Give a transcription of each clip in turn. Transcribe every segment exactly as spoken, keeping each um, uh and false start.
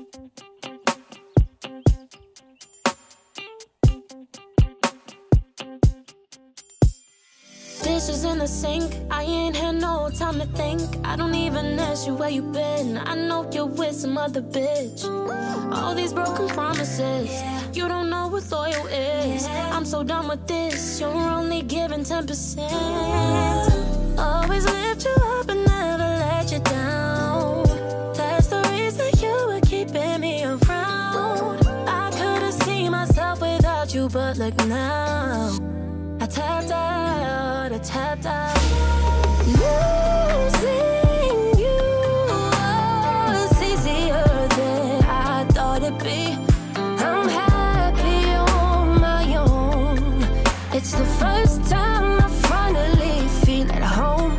Dishes in the sink, I ain't had no time to think. I don't even ask you where you been. I know you're with some other bitch. All these broken promises, you don't know what loyal is. I'm so done with this, you're only giving ten percent. Always lift you up and never let you down. That's the reason you were keeping me around. I could've seen myself without you, but look now, I tapped out, I tapped out. Losing you was easier than I thought it'd be. I'm happy on my own. It's the first time I finally feel at home.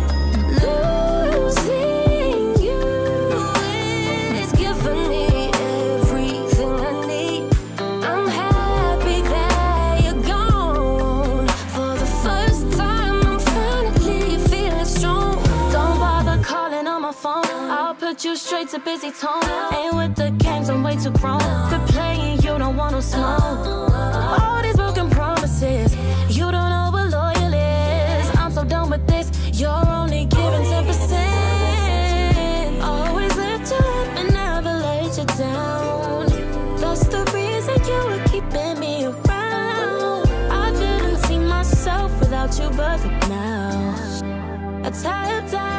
Losing you is giving me everything I need. I'm happy that you're gone. For the first time I'm finally feeling strong. Don't bother calling on my phone, I'll put you straight to busy tone. Ain't with the games, I'm way too grown. Quit playing, you don't want no smoke. All these broken promises, you don't know what loyal is. I'm so done with this, you're only giving ten percent. Always lift you up and never let you down. That's the reason you were keeping me around. I couldn't see myself without you, but look now, I tapped out.